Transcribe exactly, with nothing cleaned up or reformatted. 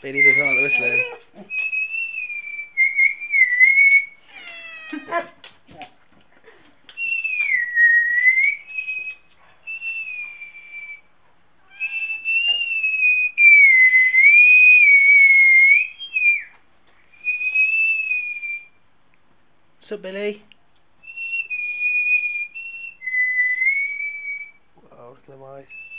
Billie doesn't like the whistling. What's up, Billie? Oh, look at them eyes.